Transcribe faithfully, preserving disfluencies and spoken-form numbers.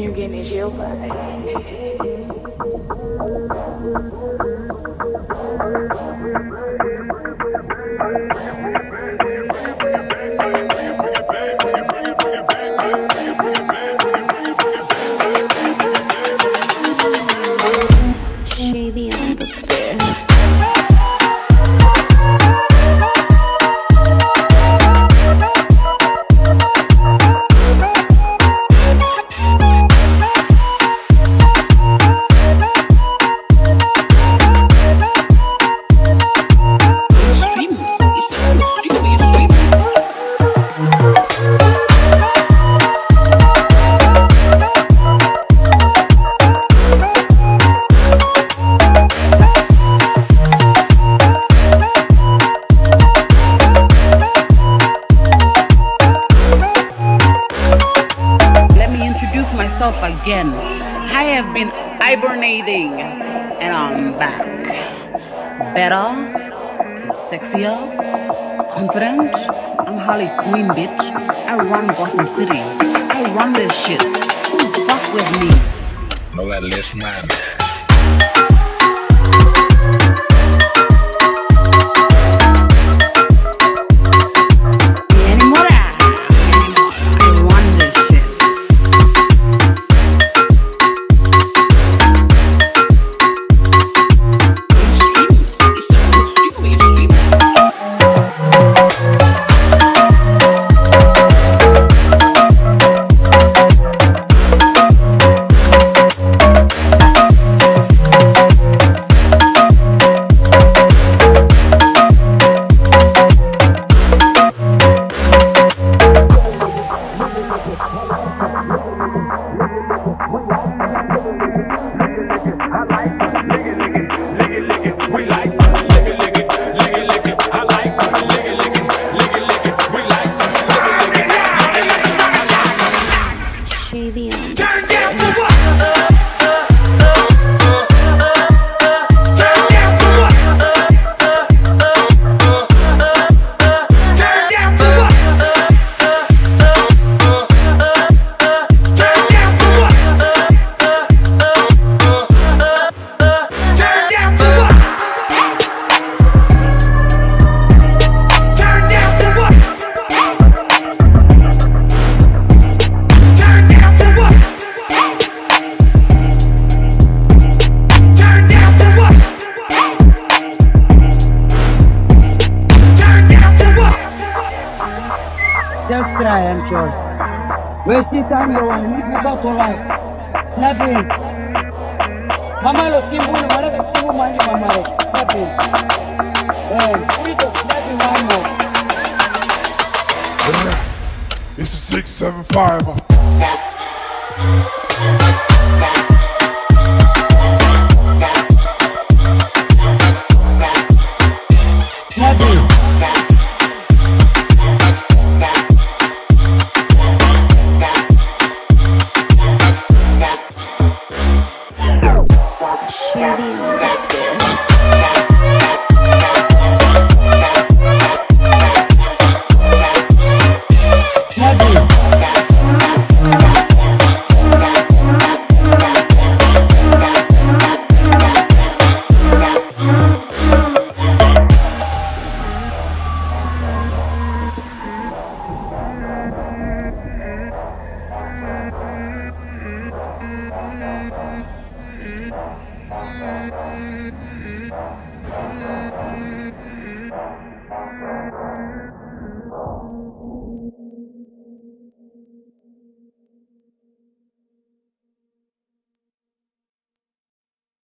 you getting this chill vibe. Shady on the stairs. Again, I have been hibernating and I'm back. Better, sexier, confident. I'm Harley Quinn, bitch. I run Gotham City. I run this shit. Fuck with me. No, that list man. TELSTRA, I'm sure. Wasting time, you want to meet me about all right. SNAPIM. Mamalo, Simbu, Maraga, Simbu, Mani, Mamalo. SNAPIM. Eh, we do SNAPIM one more. It's a six seven five. Mm-hmm.